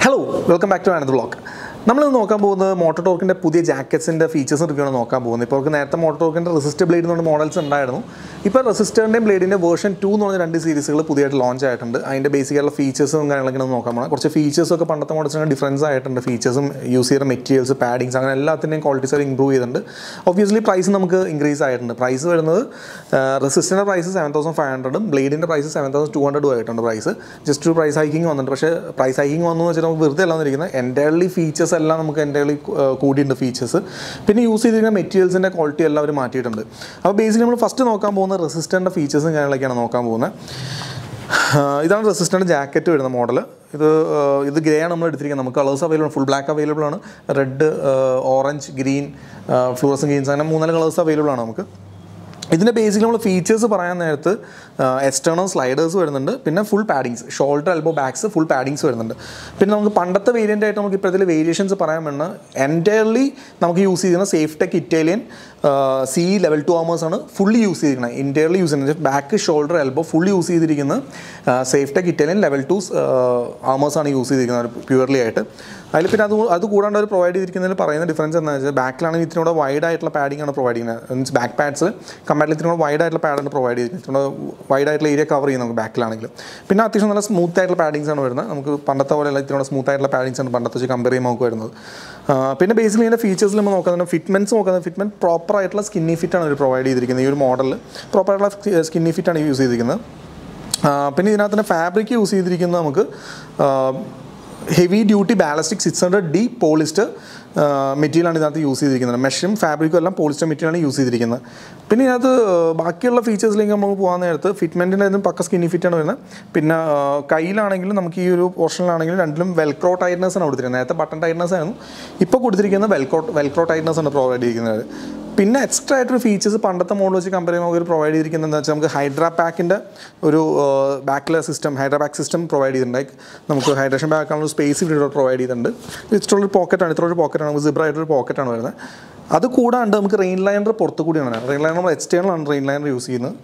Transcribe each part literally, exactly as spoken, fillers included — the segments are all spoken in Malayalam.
Hello, welcome back to another vlog. നമ്മൾ നോക്കാൻ പോകുന്നത് മോട്ടോ ടോർക്കിൻ്റെ പുതിയ ജാക്കറ്റ്സിൻ്റെ ഫീച്ചേഴ്സും റിവ്യൂ ആണ് നോക്കാൻ പോകുന്നത്. ഇപ്പോൾ നേരത്തെ മോട്ടോ ടോർക്കിൻ്റെ റെസിസ്റ്റർ ബ്ലേഡ് എന്ന് പറഞ്ഞ മോഡൽസ് ഉണ്ടായിരുന്നു. ഇപ്പോൾ റെസിസ്റ്ററിൻ്റെയും ബ്ലേഡിൻ്റെ വേർഷൻ ടു എന്ന് പറഞ്ഞ രണ്ട് സീരീസുകൾ പുതിയതായിട്ട് ലോഞ്ച് ആയിട്ടുണ്ട്. അതിൻ്റെ ബേസിക്കായിട്ടുള്ള ഫീച്ചേഴ്സും കാര്യങ്ങളൊക്കെ നോക്കാൻ പോകണം. കുറച്ച് ഫീച്ചേഴ്സൊക്കെ പണ്ടത്തെ മോഡൽസിന് ഡിഫറൻസ് ആയിട്ടുണ്ട്. ഫീച്ചേഴ്സും യൂസ് ചെയ്യുന്ന മെറ്റീരിയൽസ്, പാഡിങ്സ്, അങ്ങനെ എല്ലാത്തിൻ്റെയും ക്വാളിറ്റീസ് അവർ ഇമ്പ്രൂവ് ചെയ്തിട്ടുണ്ട്. ഒബ്വിയസ്ലി പ്രൈസ് നമുക്ക് ഇൻക്രീസ് ആയിട്ടുണ്ട്. പ്രൈസ് വരുന്നത് റെസിസ്റ്ററിൻ്റെ പ്രൈസ് സെവൻ തൗസൻഡ് ഫൈവ് ഹൺഡ്രഡും ബ്ലേഡിൻ്റെ പ്രൈസ് സെവൻ തൗസൻഡ് ടു ഹൺഡ്രഡും ആയിട്ടുണ്ട്. പ്രൈസ് ജസ്റ്റ് ഒരു പ്രൈസ് ഹൈക്കിങ് വന്നിട്ടുണ്ട്. പക്ഷേ പ്രൈസ് ഹൈക്കിങ് വന്നു വെച്ചാൽ നമുക്ക് വെറുതെ എല്ലാം ഇരിക്കുന്നത് എൻ്റയർലി ഫീച്ചേഴ്സ് എല്ലാം നമുക്ക് എൻ്റയർലി കൂടിയിട്ടുണ്ട് ഫീച്ചേഴ്സ്. പിന്നെ യൂസ് ചെയ്തിരിക്കുന്ന മെറ്റീരിയൽസിൻ്റെ ക്വാളിറ്റി എല്ലാം അവർ മാറ്റിയിട്ടുണ്ട്. അപ്പോൾ ബേസിക്കലി നമ്മൾ ഫസ്റ്റ് നോക്കാൻ പോകുന്ന റെസിസ്റ്ററിൻ്റെ ഫീച്ചേഴ്സും കാര്യങ്ങളൊക്കെയാണ് നോക്കാൻ പോകുന്നത്. ഇതാണ് റെസിസ്റ്ററിൻ്റെ ജാക്കറ്റ് വരുന്ന മോഡൽ. ഇത് ഇത് ഗ്രേ ആണ് നമ്മൾ എടുത്തിരിക്കുന്നത്. നമുക്ക് കളേഴ്സ് അവൈലബിൾ ആണ്. ഫുൾ ബ്ലാക്ക് അവൈലബിൾ ആണ്. Red, orange, green, fluorescent greens, അങ്ങനെ മൂന്നാല് കളേഴ്സ് അവൈലബിൾ ആണ് നമുക്ക്. ഇതിൻ്റെ ബേസിക്കലി നമ്മൾ ഫീച്ചേഴ്സ് പറയാൻ നേരത്ത് എക്സ്റ്റേണൽ സ്ലൈഡേഴ്സ് വരുന്നുണ്ട്. പിന്നെ full paddings, shoulder, elbow, backs, full paddings വരുന്നുണ്ട്. പിന്നെ നമുക്ക് പണ്ടത്തെ വേരിയൻ്റ് ആയിട്ട് നമുക്ക് ഇപ്പോഴത്തെ വേരിയേഷൻസ് പറയാൻ വേണ്ട എൻറ്റയർലി നമുക്ക് യൂസ് ചെയ്യുന്ന safe tech Italian C level two armours ആണ് ഫുള്ളി യൂസ് ചെയ്തിരിക്കുന്നത്. ഇൻറ്റയർലി യൂസ് ചെയ്യുന്നത് back, shoulder, elbow fully use ചെയ്തിരിക്കുന്ന safe tech Italian level two armours ആണ് യൂസ് ചെയ്തിരിക്കുന്നത് പ്യുവർലി ആയിട്ട്. അതിൽ പിന്നെ അത് അത് കൂടാണ്ട് അവർ പ്രൊവൈഡ് ചെയ്തിരിക്കുന്നതിൽ പറയുന്ന ഡിഫറൻസ് എന്താണെന്ന് വെച്ചാൽ ബാക്കിലാണെങ്കിൽ ഇത്തിരി കൂടെ വൈഡ് ആയിട്ടുള്ള പാഡിംഗ് ആണ് പ്രൊവൈഡ് ചെയ്യുന്നത്. മീൻസ് ബാക്ക് പാഡ്സ് കമ്പാരിറ്റീവ്ലി ഇത്തിരി കൂടെ വൈഡ് ആയിട്ടുള്ള പാഡാണ് പ്രൊവൈഡ് ചെയ്തിരിക്കുന്നത്. വൈഡ് ആയിട്ടുള്ള ഏരിയ കവർ ചെയ്യുന്നത് നമുക്ക് ബാക്കിലാണെങ്കിൽ. പിന്നെ അത്യാവശ്യം നല്ല സ്മൂത്ത് ആയിട്ടുള്ള പാഡിങ്സ് ആണ് വരുന്നത്. നമുക്ക് പണ്ടത്തെ പോലെയല്ല, ഇത്തിരി കൂടെ സ്മൂത്ത് ആയിട്ടുള്ള പാഡിങ്സ് ആണ് പണ്ടത്തെ വെച്ച് കമ്പയർ ചെയ്യുമ്പോൾ നമുക്ക് വരുന്നത്. പിന്നെ ബേസിക്കലി ഇതിൻ്റെ ഫീച്ചേഴ്സിൽ നമ്മൾ നോക്കുന്നത് ഫിറ്റ്മെൻറ്റ്സ് നോക്കുന്നത് ഫിറ്റ്മെൻറ്റ് പ്രോപ്പർ ആയിട്ടുള്ള സ്കിന്നി ഫിറ്റാണ് അവർ പ്രൊവൈഡ് ചെയ്തിരിക്കുന്നത്. ഈ ഒരു മോഡലിൽ പ്രോപ്പർ ആയിട്ടുള്ള സ്കിന്നി ഫിറ്റാണ് യൂസ് ചെയ്തിരിക്കുന്നത്. പിന്നെ ഇതിനകത്ത് തന്നെ ഫാബ്രിക് യൂസ് ചെയ്തിരിക്കുന്നത് നമുക്ക് heavy duty ballistic six hundred D polyester മെറ്റീരിയലാണ് ഇതിനകത്ത് യൂസ് ചെയ്തിരിക്കുന്നത്. മെഷും ഫാബ്രിക്കും എല്ലാം പോളിസ്റ്റർ മെറ്റീരിയലാണ് യൂസ് ചെയ്തിരിക്കുന്നത്. പിന്നെ ഇതിനകത്ത് ബാക്കിയുള്ള ഫീച്ചേഴ്സിലേക്ക് നമ്മൾ പോകാൻ നേരത്ത് ഫിറ്റ്മെൻറ്റിൻ്റെ ഇതും പക്ക സ്കിന്നി ഫിറ്റാണ് വരുന്നത്. പിന്നെ കയ്യിലാണെങ്കിലും നമുക്ക് ഈ ഒരു പോർഷനിലാണെങ്കിലും രണ്ടിലും വെൽക്രോ ടൈറ്റ്നസ് ആണ് കൊടുത്തിരിക്കുന്നത്. നേരത്തെ ബട്ടൺ ടൈറ്റ്നസ് ആയിരുന്നു, ഇപ്പോൾ കൊടുത്തിരിക്കുന്നത് വെൽക്രോ വെൽക്രോ ടൈറ്റ്നസ് ആണ് പ്രൊവൈഡ് ചെയ്തിരിക്കുന്നത്. പിന്നെ എക്സ്ട്രാ ആയിട്ടൊരു ഫീച്ചേഴ്സ് പണ്ടത്തെ മോഡൽ വെച്ച് കമ്പയർ ചെയ്യുമ്പോൾ അവർ പ്രൊവൈഡ് ചെയ്തിരിക്കുന്നത് എന്താ വെച്ചാൽ നമുക്ക് ഹൈഡ്രാ പാക്കിൻ്റെ ഒരു ബാക്കിലെ system, hydra pack system provide ചെയ്തിട്ടുണ്ട്. ലൈക്ക് നമുക്ക് ഹൈഡ്രേഷൻ ബാക്കാനുള്ള സ്പേസ് ഇവിടെ പ്രൊവൈഡ് ചെയ്തിട്ടുണ്ട്. ഇത്രയുള്ള പോക്കറ്റാണ് ഇത്ര ഒരു പോക്കറ്റാണ് നമുക്ക് സിബ്ര ആയിട്ടൊരു പോക്കറ്റാണ് വരുന്നത്. അത് കൂടാണ്ട് നമുക്ക് റെയിൻ ലൈനർ പുറത്ത് കൂടിയാണ്. റെയിൻ ലൈനർ നമ്മൾ എക്സ്റ്റേണൽ ആണ് റെയിൻ ലൈനർ യൂസ് ചെയ്യുന്നത്.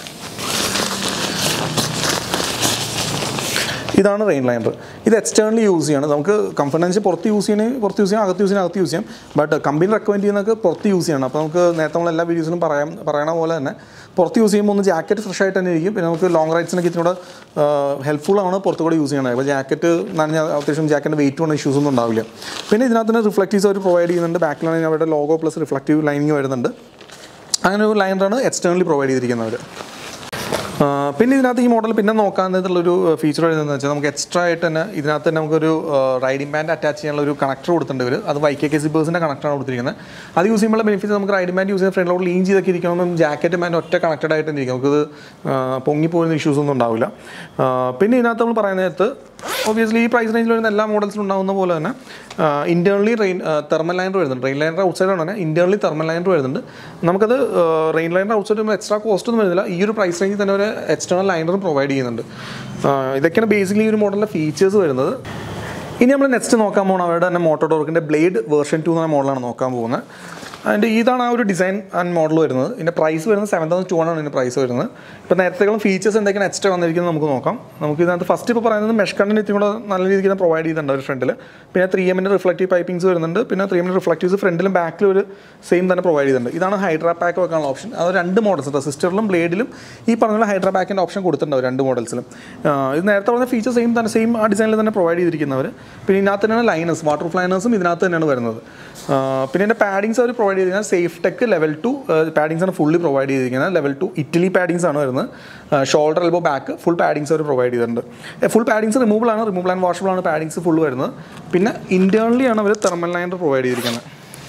ഇതാണ് റെയിൻ ലൈനർ. ഇത് എക്സ്റ്റേണലി യൂസ് ചെയ്യണം. നമുക്ക് കംഫർട്ടൻസ് പുറത്ത് യൂസ് ചെയ്യണമെങ്കിൽ പുറത്ത് യൂസ് ചെയ്യാം, അകത്ത് യൂസ് ചെയ്യണം അകത്ത് യൂസ് ചെയ്യാം. ബട്ട് കമ്പനി റെക്കമെൻഡ് ചെയ്യുന്നതൊക്കെ പുറത്ത് യൂസ് ചെയ്യണം. അപ്പോൾ നമുക്ക് നേരത്തെ നമ്മൾ എല്ലാ വീഡിയോസിലും പറയാം പറയണ പോലെ തന്നെ പുറത്ത് യൂസ് ചെയ്യുമ്പോൾ ഒന്ന് ജാക്കറ്റ് ഫ്രഷ് ആയിട്ട് തന്നെ ഇരിക്കും. പിന്നെ നമുക്ക് ലോങ് റൈഡ്സിനൊക്കെ ഇത്തിരി കൂടെ ഹെൽപ്ഫുൾ ആണ് പുറത്ത് കൂടെ യൂസ് ചെയ്യണത്. അപ്പോൾ ജാക്കറ്റ് നനഞ്ഞ അത്യാവശ്യം ജാക്കറ്റിൻ്റെ വെയിറ്റ് കൊണ്ട് ഇഷ്യൂസ് ഒന്നും ഉണ്ടാവില്ല. പിന്നെ ഇതിനകത്ത് തന്നെ റിഫ്ലക്റ്റീവ്സ് അവർ പ്രൊവൈഡ് ചെയ്യുന്നുണ്ട്. ബാക്കിലാണെങ്കിൽ അവരുടെ ലോഗോ പ്ലസ് റിഫ്ലക്റ്റീവ് ലൈനിങ് വരുന്നുണ്ട്. അങ്ങനെ ഒരു ലൈനറാണ് എക്സ്റ്റേണലി പ്രൊവൈഡ് ചെയ്തിരിക്കുന്നവർ. പിന്നെ ഇതിനകത്ത് ഈ മോഡൽ പിന്നെ നോക്കാവുന്നതുള്ളൊരു ഫീച്ചർ വരുന്നതെന്ന് വെച്ചാൽ നമുക്ക് എക്സ്ട്രാ ആയിട്ട് തന്നെ ഇതിനകത്ത് തന്നെ നമുക്കൊരു റൈഡിംഗ് ബാൻഡ് അറ്റാച്ച് ചെയ്യാനുള്ള ഒരു കണക്ടർ കൊടുത്തിട്ടുണ്ട് ഇവർ. അത് വൈ കെ കെ സിബേഴ്സിൻ്റെ കണക്ടറാണ് കൊടുത്തിരിക്കുന്നത്. അത് യൂസ് ചെയ്യുമ്പോൾ ബെനിഫിറ്റ്സ് നമുക്ക് റൈഡിംഗ് ബാൻഡ് യൂസ് ചെയ്യുന്ന ഫ്രണ്ടിലോട്ട് ലീൻ ചെയ്തൊക്കെ ഇരിക്കണം. ജാക്കറ്റ് ബാൻഡ് ഒറ്റ കണക്റ്റഡ് ആയിട്ട് തന്നെ ഇരിക്കും. നമുക്കിത് പൊങ്ങിപ്പോകുന്ന ഇഷ്യൂസ് ഒന്നും ഉണ്ടാവില്ല. പിന്നെ ഇതിനകത്ത് നമ്മൾ പറയുന്ന നേരത്ത് ഒബ്വിയസ്ലി ഈ പ്രൈസ് റേഞ്ചിൽ വരുന്ന എല്ലാ മോഡൽസിലും ഉണ്ടാകുന്ന പോലെ തന്നെ ഇൻറ്റേർണലി റെയിൻ തെർമൽ ലൈനർ വരുന്നുണ്ട്. റെയിൻ ലൈനർ ഔട്ട് സൈഡാണ് തന്നെ ഇൻറ്റേർണലി തെർമൽ ലൈനർ വരുന്നുണ്ട്. നമുക്കത് rain liner outside extra cost ഒന്നും വരുന്നില്ല. ഈ ഒരു പ്രൈസ് റേഞ്ചിൽ തന്നെ ഒരു എക്സ്റ്റേണൽ ലൈനറും പ്രൊവൈഡ് ചെയ്യുന്നുണ്ട്. ഇതൊക്കെയാണ് ബേസിക്കലി ഈ ഒരു മോഡലിൻ്റെ ഫീച്ചേഴ്സ് വരുന്നത്. ഇനി നമ്മൾ നെക്സ്റ്റ് നോക്കാൻ പോകുന്നത് അവരുടെ തന്നെ മോട്ടോ ടോർക്കിൻ്റെ ബ്ലേഡ് വേർഷൻ ടു എന്ന മോഡലാണ് നോക്കാൻ പോകുന്നത്. അതിൻ്റെ ഇതാണ് ആ ഒരു ഡിസൈൻ ആൻഡ് മോഡൽ വരുന്നത്. ഇതിൻ്റെ പ്രൈസ് വരുന്നത് സെവൻ തൗസൻഡ് ടു ഹൺഡ്രഡ് ഇതിൻ്റെ പ്രൈസ് വരുന്നത്. ഇപ്പോൾ നേരത്തേക്കാളും ഫീച്ചേഴ്സ് എന്തൊക്കെയാണ് എക്സ്ട്രാ വന്നിരിക്കുന്നത് നമുക്ക് നോക്കാം. നമുക്ക് ഇതിനകത്ത് ഫസ്റ്റ് ഇപ്പോൾ പറയുന്നത് മെഷ് കണ്ടന്റ് ഇത്തിരി കൂടെ നല്ല രീതിക്ക് തന്നെ പ്രൊവൈഡ് ചെയ്തിട്ടുണ്ട് ഒരു ഫ്രണ്ടിൽ. പിന്നെ ത്രീ എമ്മിൻ്റെ റിഫ്ലക്റ്റീവ് പൈപ്പിങ്സ് വരുന്നുണ്ട്. പിന്നെ ത്രീ എമ്മിൻ്റെ റിഫ്ലക്റ്റീവ്സ് ഫ്രണ്ടിലും ബാക്കിലും ഒരു സെയിം തന്നെ പ്രൊവൈഡ് ചെയ്തിട്ടുണ്ട്. ഇതാണ് ഹൈഡ്രാ പാക്ക് വെക്കാനുള്ള ഓപ്ഷൻ. അത് രണ്ട് മോഡൽസ് റെസിസ്റ്ററിലും ബ്ലേഡിലും ഈ പറഞ്ഞ ഹൈഡ്രാ പാക്കിൻ്റെ ഓപ്ഷൻ കൊടുത്തിട്ടുണ്ട് രണ്ട് മോഡൽസിലും. ഇത് നേരത്തെ പറഞ്ഞ ഫീച്ചർ സെയിം തന്നെ സെയിം ആ ഡിസൈനിൽ തന്നെ പ്രൊവൈഡ് ചെയ്തിരിക്കുന്നവർ. പിന്നെ ഇതിനകത്ത് തന്നെയാണ് ലൈനേഴ്സ്, വാട്ടർ പ്രൂഫ് ലൈനേഴ്സും ഇതിനകത്ത് തന്നെയാണ് വരുന്നത്. പിന്നെ ഇതിൻ്റെ പാഡിങ്സ് അവർ പ്രൊവൈഡ് ചെയ്തിരിക്കുന്നത് safe tech level two paddings ആണ് ഫുള്ളി പ്രൊവൈഡ് ചെയ്തിരിക്കുന്നത്. ലെവൽ ടു ഇറ്റലി പാഡിങ്സ് ആണ് വരുന്നത്. Shoulder, elbow, back full paddings അവർ പ്രൊവൈഡ് ചെയ്തിട്ടുണ്ട്. ഫുൾ പാഡിങ്സ് റിമൂവബിൾ ആണ്, റിമൂവബിൾ ആൻഡ് വാഷബിൾ ആണ് പാഡിങ്സ് ഫുൾ വരുന്നത്. പിന്നെ ഇൻറ്റേർണലി ആണ് അവർ തെർമൽ ലൈനർ പ്രൊവൈഡ് ചെയ്തിരിക്കുന്നത്.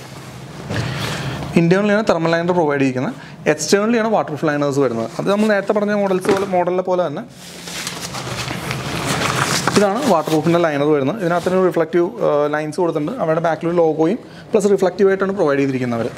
ഇൻറ്റേർണലിയാണ് തെർമൽ ലൈനർ പ്രൊവൈഡ് ചെയ്തിരിക്കുന്നത്. എക്സ്റ്റേർണലിയാണ് വാട്ടർ പ്രൂഫ് ലൈനേഴ്സ് വരുന്നത്. അത് നമ്മൾ നേരത്തെ പറഞ്ഞ മോഡൽസ് പോലെ മോഡലിനെ പോലെ തന്നെ ഇതാണ് വാട്ടർ പ്രൂഫിൻ്റെ ലൈനർ വരുന്നത്. ഇതിനകത്ത് റിഫ്ലക്റ്റീവ് ലൈൻസ് കൊടുത്തിട്ടുണ്ട്. അവരുടെ ബാക്കിലൊരു ലോഗോയും പ്ലസ് റിഫ്ലക്റ്റീവ് ആയിട്ടാണ് പ്രൊവൈഡ് ചെയ്തിരിക്കുന്നവർ.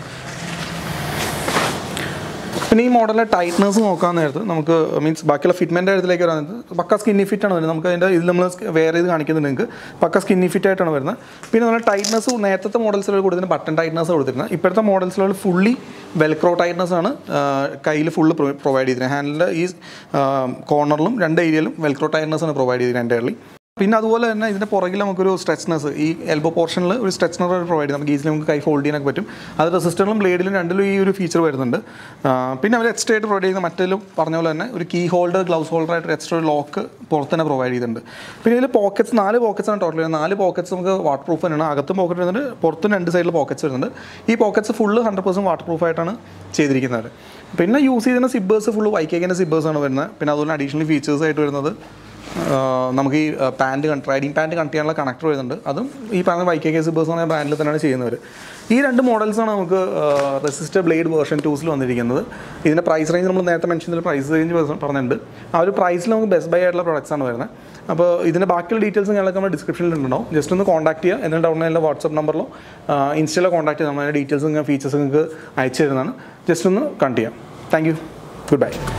പിന്നെ ഈ മോഡലിലെ ടൈറ്റ്നസ് നോക്കാൻ നേരത്ത് നമുക്ക് മീൻസ് ബാക്കിയുള്ള ഫിറ്റ്മെൻറ്റ് കാര്യത്തിലേക്ക് വരാൻ നേരത്ത് പക്ക സ്കിന്നി ഫിറ്റാണ് വരുന്നത്. നമുക്ക് അതിൻ്റെ ഇതിൽ നമ്മൾ വേറെ ഇത് കാണിക്കുന്നുണ്ട് നിങ്ങൾക്ക് പക്ക സ്കിന്നി ഫിറ്റ് ആയിട്ടാണ് വരുന്നത്. പിന്നെ നമ്മൾ ടൈറ്റ്നസ് നേരത്തെ മോഡൽസിൽ കൊടുത്തിട്ട് ബട്ടൺ ടൈറ്റ്നസ് കൊടുത്തിരുന്നത്. ഇപ്പോഴത്തെ മോഡൽസിലുള്ള ഫുള്ളി വെൽക്രോ ടൈറ്റ്നസ് ആണ് കയ്യിൽ ഫുള്ള് പ്രൊവൈഡ് ചെയ്തിരുന്നത്. ഹാൻഡിലിൻ്റെ ഈ കോർണറിലും രണ്ട് ഏരിയയിലും വെൽക്രോ ടൈറ്റ്നസ് ആണ് പ്രൊവൈഡ് ചെയ്തിരുന്നത് എൻ്റയർലി. പിന്നെ അതുപോലെ തന്നെ ഇതിൻ്റെ പുറകിൽ നമുക്കൊരു സ്ട്രെച്ച്നെസ് ഈ എൽബോ പോർഷനിൽ ഒരു സ്ട്രെച്ച്നർ പ്രൊവൈഡ് ചെയ്യും. നമുക്ക് ഈസിലി നമുക്ക് കൈ ഫോൾഡ് ചെയ്യാനൊക്കെ പറ്റും. അത് റെസിസ്റ്ററിലും ബ്ലേഡിലും രണ്ടിലും ഈ ഒരു ഫീച്ചർ വരുന്നുണ്ട്. പിന്നെ അവർ എക്സ്ട്രാ ആയിട്ട് പ്രൊവൈഡ് ചെയ്യുന്ന മറ്റേലും പറഞ്ഞ പോലെ തന്നെ ഒരു കീ ഹോൾഡർ ഗ്ലൗസ് ഹോൾഡർ ആയിട്ട് എക്സ്ട്രാ ഒരു ലോക്ക് പുറത്ത് തന്നെ പ്രൊവൈഡ് ചെയ്തിട്ടുണ്ട്. പിന്നെ ഇതിൽ പോക്കറ്റ്സ് നാല് പോക്കറ്റ്സ് ആണ് ടോട്ടൽ. നാല് പോക്കറ്റ്സ് നമുക്ക് വാട്ടർ പ്രൂഫ് തന്നെയാണ്. അകത്തും പോക്കറ്റ് വരുന്നുണ്ട്, പുറത്തും രണ്ട് സൈഡിൽ പോക്കറ്റ്സ് വരുന്നുണ്ട്. ഈ pockets full hundred percent waterproof ആയിട്ടാണ് ചെയ്തിരിക്കുന്നത്. പിന്നെ യൂസ് ചെയ്യുന്ന സിബ്ബേഴ്സ് ഫുള്ള് വൈക്കേക്കിൻ്റെ സിബ്ബേഴ്സാണ് വരുന്നത്. പിന്നെ അതുപോലെ അഡീഷണൽ ഫീച്ചേഴ്സ് ആയിട്ട് വരുന്നത് നമുക്ക് ഈ പാൻറ്റ് റൈഡിങ് പാൻറ്റ് കണക്ട് ചെയ്യാനുള്ള കണക്ടർ വരുന്നുണ്ട്. അതും ഈ പറഞ്ഞ വൈ കെ കെ സിബേഴ്സ് എന്ന ബ്രാൻഡിൽ തന്നെയാണ് ചെയ്യുന്നവർ. ഈ രണ്ട് മോഡൽസാണ് നമുക്ക് റെസിസ്റ്റർ ബ്ലേഡ് വേർഷൻ ടൂസിൽ വന്നിരിക്കുന്നത്. ഇതിൻ്റെ പ്രൈസ് റേഞ്ച് നമ്മൾ നേരത്തെ മെൻഷൻ ചെയ്ത പ്രൈസ് റേഞ്ച് പറഞ്ഞിട്ടുണ്ട്. ആ ഒരു പ്രൈസിൽ നമുക്ക് ബെസ്റ്റ് ബൈ ആയിട്ടുള്ള പ്രൊഡക്ട്സ് ആണ് വരുന്നത്. അപ്പോൾ ഇതിൻ്റെ ബാക്കിയുള്ള ഡീറ്റെയിൽസ് ഞങ്ങൾക്ക് നമ്മൾ ഡിസ്ക്രിപ്ഷനിൽ ഉണ്ടാവും. ജസ്റ്റ് ഒന്ന് കോൺടാക്ട് ചെയ്യുക. എന്നിട്ട് ഡൗൺലൈനിലെ വാട്സപ്പ് നമ്പറിലോ ഇൻസ്റ്റയിലോ കോൺടാക്ട് ചെയ്ത് നമ്മൾ അതിൻ്റെ ഡീറ്റെയിൽസും ഫീച്ചേഴ്സും നിങ്ങൾക്ക് അയച്ചു തരുന്നതാണ്. ജസ്റ്റ് ഒന്ന് കണ്ടു ചെയ്യാം. Thank you. Good bye.